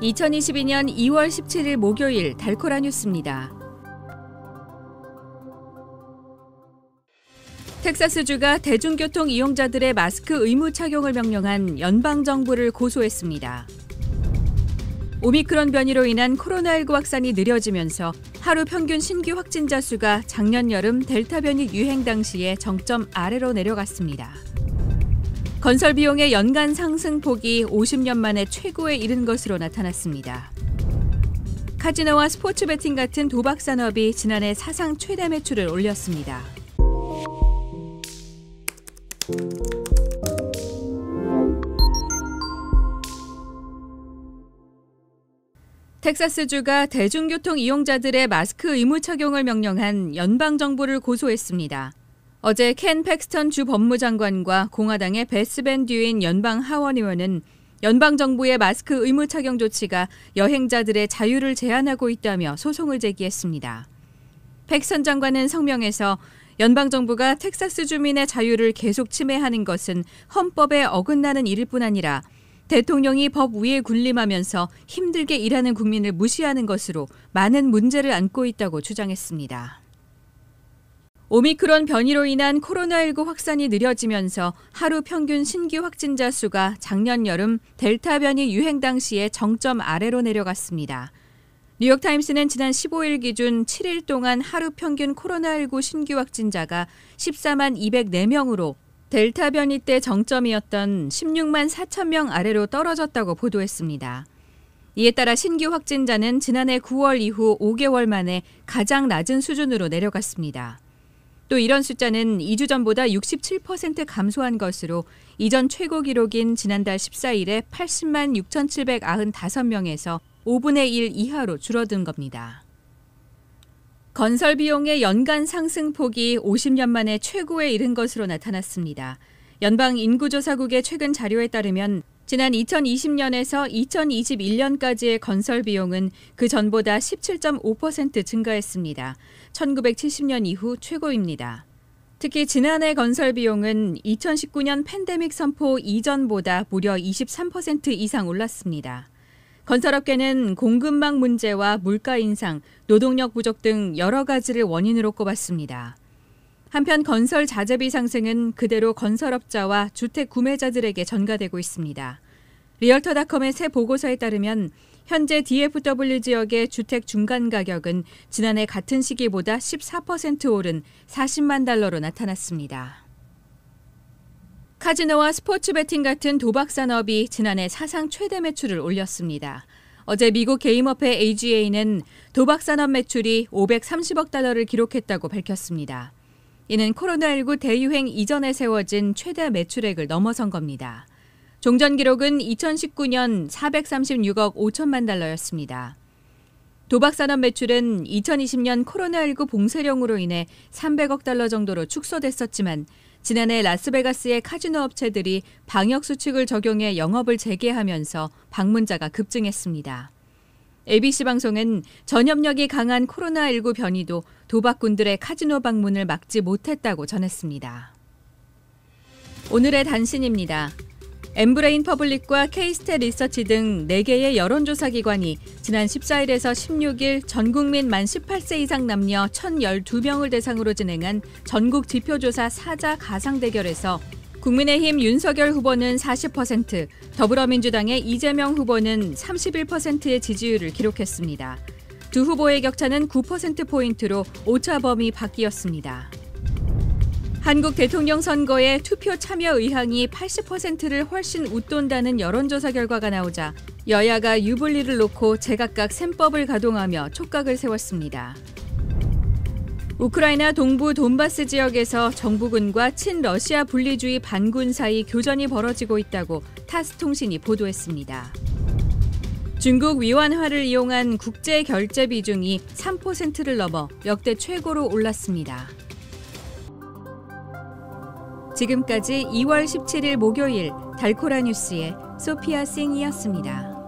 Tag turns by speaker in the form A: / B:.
A: 2022년 2월 17일 목요일 달코라 뉴스입니다. 텍사스주가 대중교통 이용자들의 마스크 의무 착용을 명령한 연방정부를 고소했습니다. 오미크론 변이로 인한 코로나19 확산이 느려지면서 하루 평균 신규 확진자 수가 작년 여름 델타 변이 유행 당시의 정점 아래로 내려갔습니다. 건설 비용의 연간 상승폭이 50년 만에 최고에 이른 것으로 나타났습니다. 카지노와 스포츠 베팅 같은 도박 산업이 지난해 사상 최대 매출을 올렸습니다. 텍사스주가 대중교통 이용자들의 마스크 의무 착용을 명령한 연방정부를 고소했습니다. 어제 켄 팩스턴 주 법무장관과 공화당의 베스 밴 듀인 연방 하원의원은 연방정부의 마스크 의무 착용 조치가 여행자들의 자유를 제한하고 있다며 소송을 제기했습니다. 팩스턴 장관은 성명에서 연방정부가 텍사스 주민의 자유를 계속 침해하는 것은 헌법에 어긋나는 일일 뿐 아니라 대통령이 법 위에 군림하면서 힘들게 일하는 국민을 무시하는 것으로 많은 문제를 안고 있다고 주장했습니다. 오미크론 변이로 인한 코로나19 확산이 느려지면서 하루 평균 신규 확진자 수가 작년 여름 델타 변이 유행 당시의 정점 아래로 내려갔습니다. 뉴욕타임스는 지난 15일 기준 7일 동안 하루 평균 코로나19 신규 확진자가 14만 204명으로 델타 변이 때 정점이었던 16만 4천 명 아래로 떨어졌다고 보도했습니다. 이에 따라 신규 확진자는 지난해 9월 이후 5개월 만에 가장 낮은 수준으로 내려갔습니다. 또 이런 숫자는 2주 전보다 67% 감소한 것으로 이전 최고 기록인 지난달 14일에 80만 6,795명에서 5분의 1 이하로 줄어든 겁니다. 건설 비용의 연간 상승폭이 50년 만에 최고에 이른 것으로 나타났습니다. 연방인구조사국의 최근 자료에 따르면 지난 2020년에서 2021년까지의 건설 비용은 그 전보다 17.5% 증가했습니다. 1970년 이후 최고입니다. 특히 지난해 건설 비용은 2019년 팬데믹 선포 이전보다 무려 23% 이상 올랐습니다. 건설업계는 공급망 문제와 물가 인상, 노동력 부족 등 여러 가지를 원인으로 꼽았습니다. 한편 건설 자재비 상승은 그대로 건설업자와 주택 구매자들에게 전가되고 있습니다. 리얼터닷컴의 새 보고서에 따르면 현재 DFW 지역의 주택 중간 가격은 지난해 같은 시기보다 14% 오른 40만 달러로 나타났습니다. 카지노와 스포츠 베팅 같은 도박 산업이 지난해 사상 최대 매출을 올렸습니다. 어제 미국 게임업회 AGA는 도박 산업 매출이 530억 달러를 기록했다고 밝혔습니다. 이는 코로나19 대유행 이전에 세워진 최대 매출액을 넘어선 겁니다. 종전 기록은 2019년 436억 5천만 달러였습니다. 도박 산업 매출은 2020년 코로나19 봉쇄령으로 인해 300억 달러 정도로 축소됐었지만 지난해 라스베가스의 카지노 업체들이 방역 수칙을 적용해 영업을 재개하면서 방문자가 급증했습니다. ABC 방송은 전염력이 강한 코로나19 변이도 도박꾼들의 카지노 방문을 막지 못했다고 전했습니다. 오늘의 단신입니다. 엠브레인 퍼블릭과 K-스탯 리서치 등 4개의 여론조사 기관이 지난 14일에서 16일 전국민 만 18세 이상 남녀 1,012명을 대상으로 진행한 전국 지표조사 4자 가상 대결에서 국민의힘 윤석열 후보는 40%, 더불어민주당의 이재명 후보는 31%의 지지율을 기록했습니다. 두 후보의 격차는 9%포인트로 오차 범위 밖이었습니다. 한국 대통령 선거에 투표 참여 의향이 80%를 훨씬 웃돈다는 여론조사 결과가 나오자 여야가 유불리를 놓고 제각각 셈법을 가동하며 촉각을 세웠습니다. 우크라이나 동부 돈바스 지역에서 정부군과 친러시아 분리주의 반군 사이 교전이 벌어지고 있다고 타스 통신이 보도했습니다. 중국 위안화를 이용한 국제 결제 비중이 3%를 넘어 역대 최고로 올랐습니다. 지금까지 2월 17일 목요일 달코라 뉴스의 소피아 싱이었습니다.